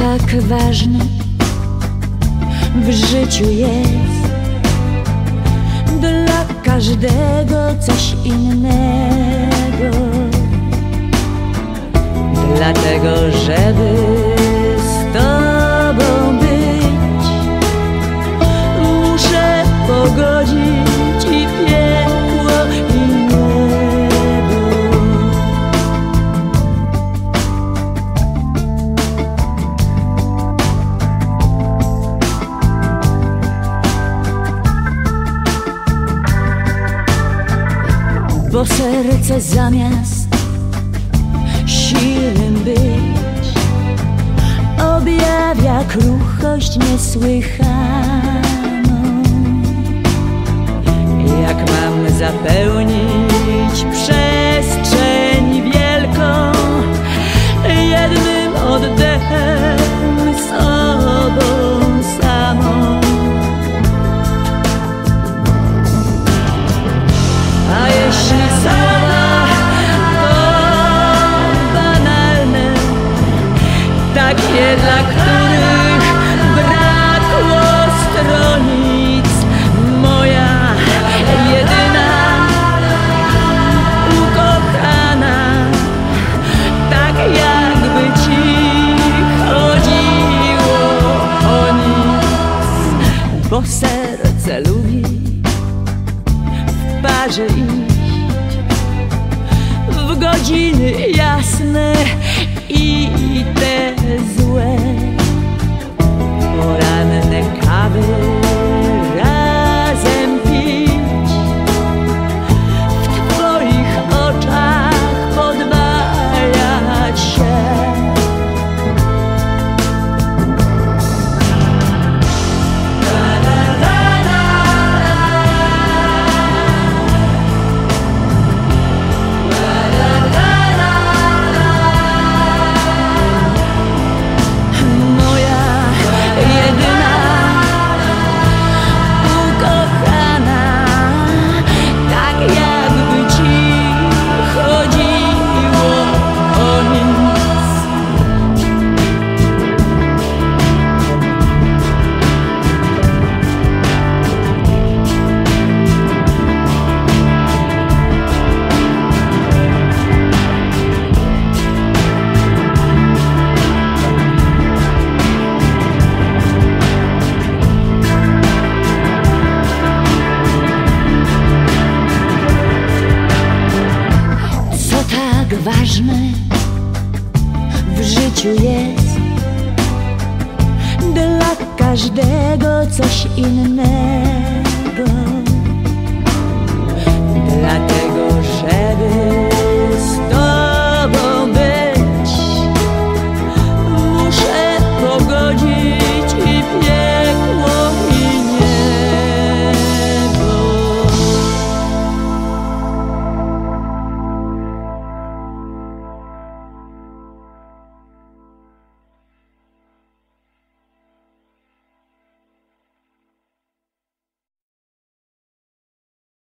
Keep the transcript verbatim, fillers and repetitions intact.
tak ważne w życiu jest dla każdego coś innego. Dlatego, żeby z tobą być, muszę pogodzić i piekło, i niebo. Bo serce zamiast silnym być objawia kruchość niesłychaną. Jak mam zapełnić przestrzeń wielką jednym oddechem sobą samą? A jeśli słowa takie, dla których brakło stronic, moja jedyna ukochana, tak jakby ci chodziło o nic. Bo serce lubi w parze iść w godziny jasne i te złe, poranne kawy razem pić, w twoich oczach podbajać się. Ważne w życiu jest dla każdego coś innego.